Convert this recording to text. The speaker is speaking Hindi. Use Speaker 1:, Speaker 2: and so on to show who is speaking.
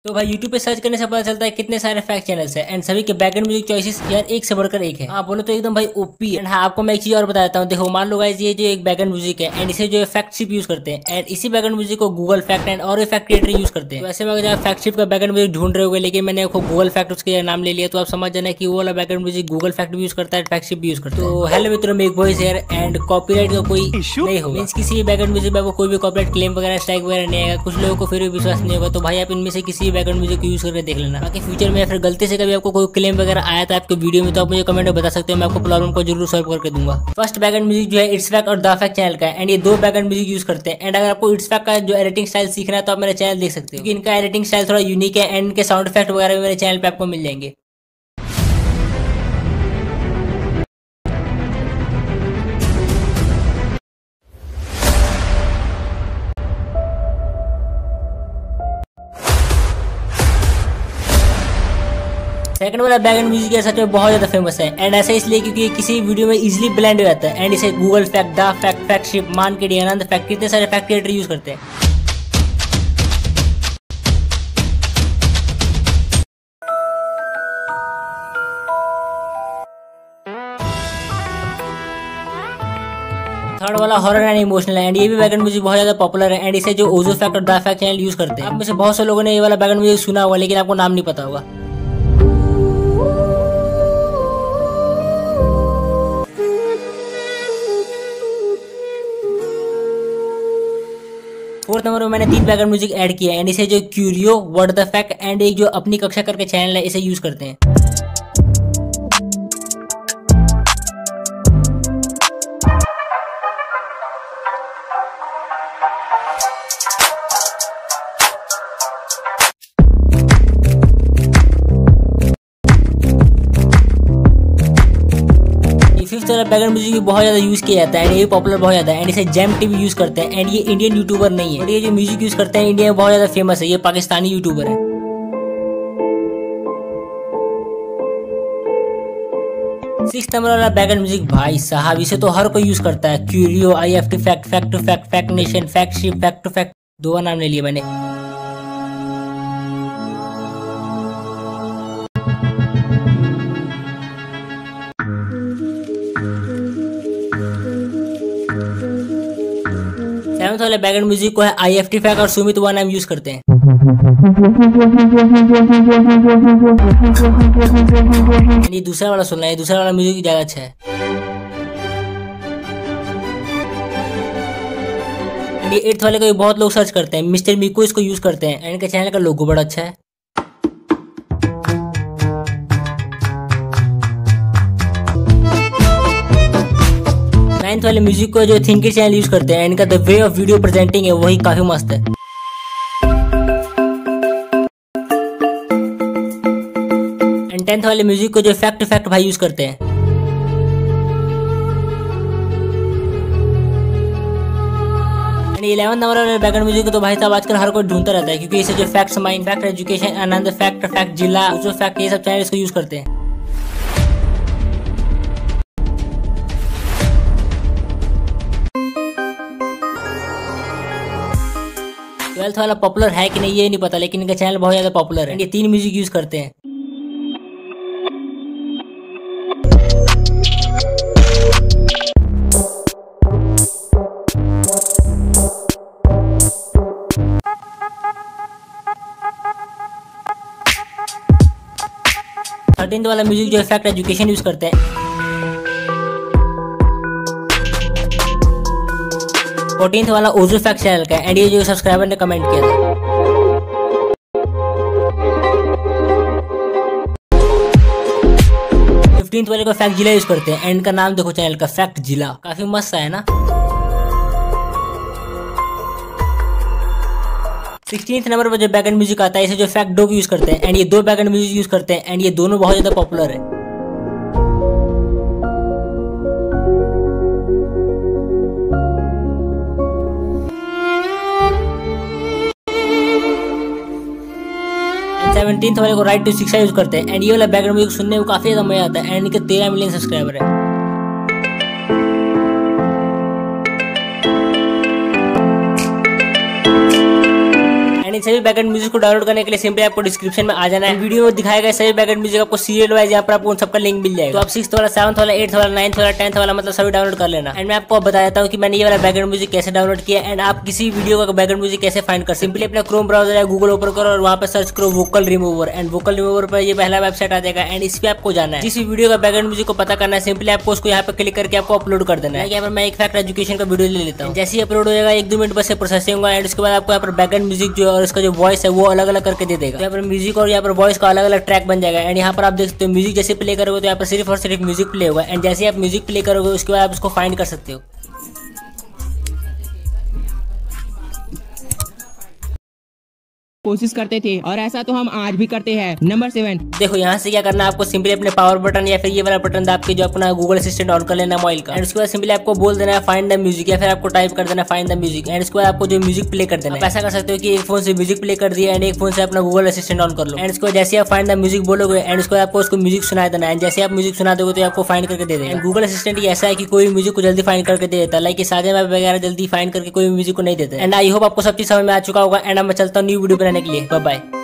Speaker 1: तो भाई YouTube पे सर्च करने से पता चलता है कितने सारे फैक्ट चैनल्स हैं एंड सभी के बैकएंड म्यूजिक चॉइसेस यार एक से बढ़कर एक है। हाँ बोलो तो एकदम भाई ओपी है। एंड हाँ आपको मैं एक चीज और बता देता हूँ, देखो मान लो गाइस ये जो एक बैकएंड म्यूजिक है एंड इसे जो फैक्ट शिप यूज करते हैं एंड इसी बैकएंड म्यूजिक को गूगल फैक्ट एंड और फैक्ट क्रिएटर यूज करते हैं। वैसे में अगर फैक्ट शिप का बैकएंड म्यूजिक ढूंढ रहे होगे लेकिन मैंने गूगल फैक्ट उसके नाम ले लिया तो आप समझ जाना कि वो वाला बैकएंड म्यूजिक गूगल फैक्ट भी यूज करता है, फैक्ट शिप भी यूज करता है। तो हेलो मित्रों, मैं एक वॉइस है एंड कॉपीराइट का कोई इशू नहीं होगा, मींस किसी बैकएंड म्यूजिक में कोई भी कॉपीराइट क्लेम वगैरह स्ट्राइक वगैरह नहीं आएगा। कुछ लोगों को फिर भी विश्वास नहीं होगा तो भाई आप इनमें से किसी बैकएंड म्यूजिक को यूज करके देख लेना। बाकी फ्यूचर में फिर गलती से कभी आपको कोई क्लेम वगैरह आया था आपके वीडियो में तो आप मुझे कमेंट में बता सकते हो, मैं आपको प्रॉब्लम को जरूर सॉल्व करके दूंगा। फर्स्ट बैकएंड म्यूजिक जो है इट्स फैक्ट और द फैक्ट चैनल का है एंड ये दो बैकएंड म्यूजिक यूज करते हैं। एंड अगर आपको इट्स फैक्ट का जो एडिटिंग स्टाइल सीखना है तो आप मेरा चैनल देख सकते हो क्योंकि इनका एडिटिंग स्टाइल थोड़ा यूनिक है एंड इनके साउंड इफेक्ट वगैरह भी मेरे चैनल पे आपको मिल जाएंगे। सेकंड वाला बैकएंड म्यूजिक है सच में बहुत ज्यादा फेमस है एंड ऐसा इसलिए क्योंकि किसी वीडियो में इजीली ब्लेंड हो जाता है एंड इसे Google fact, the fact, fact ship, मान के डी, आनंद फैक्ट, कितने सारे फैक्ट क्रिएटर यूज करते हैं। थर्ड वाला हॉरर एंड इमोशनल है एंड ये भी बैकएंड म्यूजिक बहुत ज्यादा पॉपुलर है एंड इसे जो ओजो फैक्ट और द फैक्ट चैनल यूज करते हैं। आप में से बहुत से लोगों ने ये वाला बैकएंड म्यूजिक सुना होगा लेकिन आपको नाम नहीं पता होगा। फोर्थ नंबर में मैंने 3 बैकग्राउंड म्यूजिक ऐड किया है एंड इसे जो Curio, what the fact and एक जो अपनी कक्षा करके चैनल है इसे यूज करते हैं। फिफ्थ वाला बैकग्राउंड म्यूजिक भी बहुत ज्यादा यूज किया जाता है एंड ये पॉपुलर बहुत ज्यादा है एंड इसे जेम टीवी यूज करते हैं एंड ये इंडियन यूट्यूबर नहीं है और ये जो म्यूजिक यूज करते हैं इंडिया में बहुत ज्यादा फेमस है, ये पाकिस्तानी यूट्यूबर है। सिक्स्थ नंबर वाला बैकग्राउंड म्यूजिक भाई साहब इसे तो हर कोई यूज करता है, Curio, IFT fact, fact to fact, fact nation, fact ship, fact to fact, दो नाम ले लिए मैंने। सेवंथ वाले बैकग्राउंड म्यूजिक को है IFT फैक्ट और सुमित वन नाम यूज करते हैं। ये दूसरा वाला सुनना है, दूसरा वाला म्यूजिक ज्यादा अच्छा है। ये एट्थ वाले को भी बहुत लोग सर्च करते हैं, मिस्टर मीको इसको यूज करते हैं एंड इनके चैनल का लोगो बड़ा अच्छा है। नाइन्थ वाले म्यूजिक को जो थिंकिंग चैनल यूज करते हैं इनका the way of video presenting है वही काफी मस्त है। एंड 10th वाले म्यूजिक को जो फैक्ट फैक्ट भाई यूज करते हैं। एंड 11th नंबर वाले बैकग्राउंड म्यूजिक को तो भाई साहब आजकल हर कोई ढूंढता रहता है क्योंकि इसे जो facts mind, fact education, Anand fact, fact जिला, जो फैक्ट, ये सब चैनल इसको यूज करते हैं। 12th वाला पॉपुलर है कि नहीं ये नहीं पता लेकिन इनका चैनल बहुत ज्यादा पॉपुलर है, ये 3 म्यूजिक यूज करते हैं। थर्टीन्थ वाला म्यूजिक जो फैक्ट एजुकेशन यूज करते हैं। 14th वाला ओजो फैक्ट चैनल का एंड ये जो सब्सक्राइबर ने कमेंट किया था। 15th वाले को फैक्ट जिला यूज करते हैं एंड इनका नाम देखो चैनल का, फैक्ट जिला, काफी मस्त है ना। 16th नंबर पर जो बैकएंड म्यूजिक आता है इसे जो फैक्ट डॉग यूज करते हैं एंड ये 2 बैकएंड म्यूजिक यूज करते हैं एंड ये दोनों बहुत ज्यादा पॉपुलर है। सेवनटीन्थ वाले को राइट टू शिक्षा यूज करते हैं एंड ये वाला बैकग्राउंड म्यूजिक सुनने में काफी ज्यादा मजा आता है एंड इनके 13 मिलियन सब्सक्राइबर है। इन सभी बैकग्राउंड म्यूजिक को डाउनलोड करने के लिए सिंपली आपको डिस्क्रिप्शन में आ जाना है। वीडियो में दिखाया गया सभी बैकग्राउंड म्यूजिक आपको सीरियल वाइज यहाँ पर आपको उन सबका लिंक मिल जाएगा। तो आप 6th वाला, 7th वाला, 8th वाला, 9th वाला, 10th वाला मतलब सभी डाउनलोड कर लेना। एंड मैं आपको बता देता हूँ कि मैंने ये वाला बैकग्राउंड म्यूजिक कैसे डाउनलोड किया एंड आप किसी वीडियो का बैकग्राउंड म्यूजिक कैसे फाइंड कर। सिंपली अपना क्रोम ब्राउजर या गूगल ओपन करो और वहाँ पर सर्च करो vocal remover and vocal remover पर ये पहला वेबसाइट आ जाएगा एंड इस पे आपको जाना है। जिस वीडियो का बैकग्राउंड म्यूजिक को पता करना है सिंपली आपको उसको यहाँ पे क्लिक करके आपको अपलोड कर देना है। यहाँ पर मैं एक फैक्ट एजुकेशन का वीडियो ले लेता हूँ। जैसे ही अपलोड हो जाएगा 1-2 मिनट बस प्रोसेसिंग होगा एंड उसके बाद आपको यहाँ पर बैकग्राउंड म्यूजिक जो है और उसका जो वॉइस है वो अलग अलग करके दे देगा। यहाँ पर म्यूजिक और यहाँ पर वॉइस का अलग अलग ट्रैक बन जाएगा एंड यहाँ पर आप देख सकते हो म्यूजिक जैसे प्ले करोगे तो यहाँ पर सिर्फ और सिर्फ म्यूजिक प्ले होगा एंड जैसे आप म्यूजिक प्ले करोगे उसके बाद आप उसको फाइंड कर सकते हो।
Speaker 2: कोशिश करते थे और ऐसा तो हम आज भी करते हैं। नंबर 7
Speaker 1: देखो यहाँ से क्या करना है आपको सिंपली अपने पावर बटन या फिर ये वाला बटन दाब के जो अपना गूगल असिस्टेंट ऑन कर लेना मोबाइल का एंड उसके बाद सिंपली आपको बोल देना है फाइंड द म्यूजिक या फिर आपको टाइप कर देना फाइंड द म्यूजिक एंड उसके बाद आपको जो म्यूजिक प्ले कर देना है। ऐसा कर सकते हो कि एक फोन से म्यूजिक प्ले कर दिया एंड एक फोन से अपना गूगल असिस्टेंट ऑन कर लो एंड उसके बाद जैसे आप फाइंड द म्यूजिक बोलोगे एंड उसके बाद आपको उसको म्यूजिक सुना देना एंड जैसे आप म्यूजिक सुना दोगे तो आपको फाइंड करके दे देगा। गूगल असिस्टेंट ऐसा है कि कोई म्यूजिक को जल्दी फाइंड करके दे देता है, लाइक साझा मैप वगैरह जल्दी फाइंड करके कोई म्यूजिक को नहीं देता। एंड आई होप आपको सब चीज समझ में आ चुका होगा एंड मैं चलता हूँ न्यू वीडियो बनाने के लिए। Bye bye.